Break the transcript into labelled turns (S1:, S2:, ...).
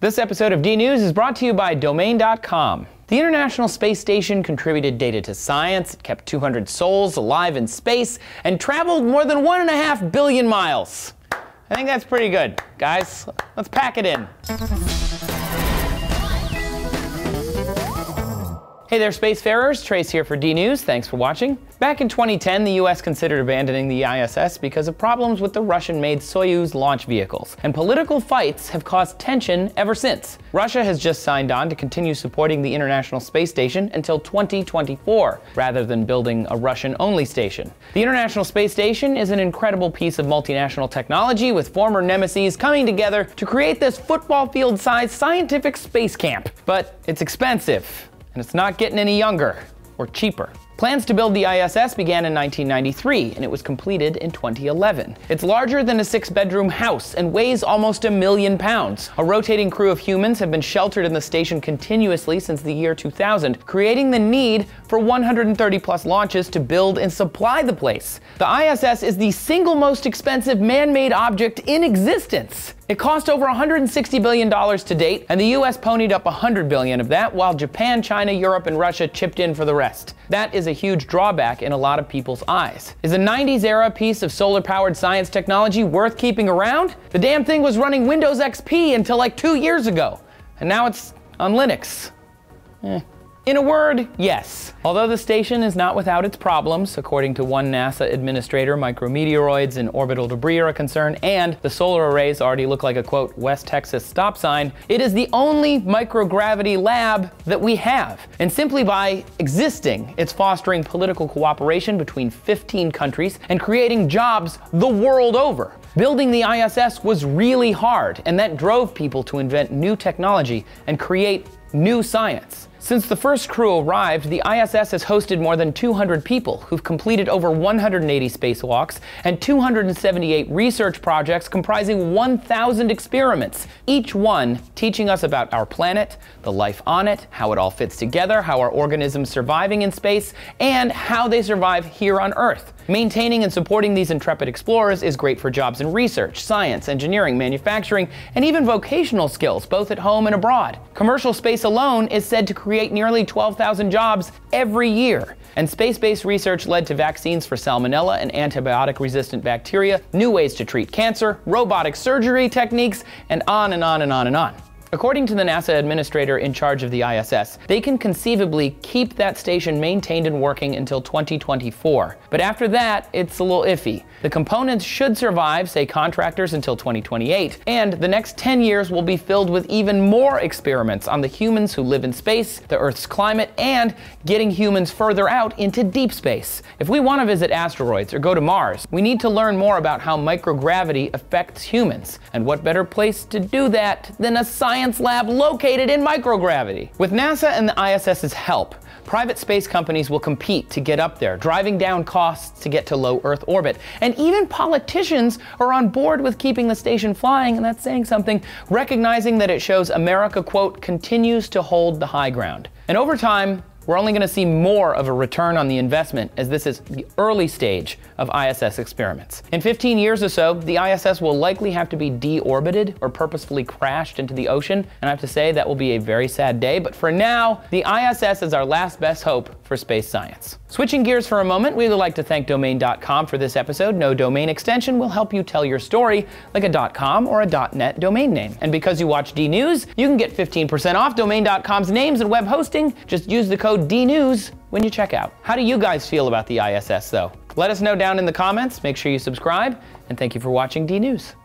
S1: This episode of D News is brought to you by Domain.com. The International Space Station contributed data to science, it kept 200 souls alive in space, and traveled more than 1.5 billion miles. I think that's pretty good. Guys, let's pack it in. Hey there, spacefarers. Trace here for D News. Thanks for watching. Back in 2010, the US considered abandoning the ISS because of problems with the Russian-made Soyuz launch vehicles, and political fights have caused tension ever since. Russia has just signed on to continue supporting the International Space Station until 2024, rather than building a Russian-only station. The International Space Station is an incredible piece of multinational technology with former nemeses coming together to create this football field-sized scientific space camp. But it's expensive. And it's not getting any younger or cheaper. Plans to build the ISS began in 1993, and it was completed in 2011. It's larger than a 6-bedroom house and weighs almost 1 million pounds. A rotating crew of humans have been sheltered in the station continuously since the year 2000, creating the need for 130+ launches to build and supply the place. The ISS is the single most expensive man-made object in existence. It cost over $160 billion to date, and the US ponied up $100 billion of that, while Japan, China, Europe, and Russia chipped in for the rest. That is a huge drawback in a lot of people's eyes. Is a 90s era piece of solar-powered science technology worth keeping around? The damn thing was running Windows XP until like 2 years ago, and now it's on Linux. In a word, yes. Although the station is not without its problems, according to one NASA administrator, micrometeoroids and orbital debris are a concern, and the solar arrays already look like a, quote, West Texas stop sign, it is the only microgravity lab that we have. And simply by existing, it's fostering political cooperation between 15 countries and creating jobs the world over. Building the ISS was really hard, and that drove people to invent new technology and create new science. Since the first crew arrived, the ISS has hosted more than 200 people who've completed over 180 spacewalks and 278 research projects comprising 1,000 experiments, each one teaching us about our planet, the life on it, how it all fits together, how our organisms surviving in space, and how they survive here on Earth. Maintaining and supporting these intrepid explorers is great for jobs in research, science, engineering, manufacturing, and even vocational skills, both at home and abroad. Commercial space alone is said to create nearly 12,000 jobs every year. And space-based research led to vaccines for salmonella and antibiotic-resistant bacteria, new ways to treat cancer, robotic surgery techniques, and on and on and on and on. According to the NASA administrator in charge of the ISS, they can conceivably keep that station maintained and working until 2024. But after that, it's a little iffy. The components should survive, say contractors, until 2028, and the next 10 years will be filled with even more experiments on the humans who live in space, the Earth's climate, and getting humans further out into deep space. If we want to visit asteroids or go to Mars, we need to learn more about how microgravity affects humans. And what better place to do that than a science lab located in microgravity? With NASA and the ISS's help, private space companies will compete to get up there, driving down costs to get to low Earth orbit. And even politicians are on board with keeping the station flying, and that's saying something, recognizing that it shows America, quote, continues to hold the high ground. And over time, we're only going to see more of a return on the investment, as this is the early stage of ISS experiments. In 15 years or so, the ISS will likely have to be deorbited or purposefully crashed into the ocean, and I have to say that will be a very sad day, but for now, the ISS is our last best hope for space science. Switching gears for a moment, we would like to thank Domain.com for this episode. No domain extension will help you tell your story, like a .com or a .net domain name. And because you watch D News, you can get 15% off Domain.com's names and web hosting. Just use the code DNews when you check out. How do you guys feel about the ISS though? Let us know down in the comments, make sure you subscribe, and thank you for watching D News.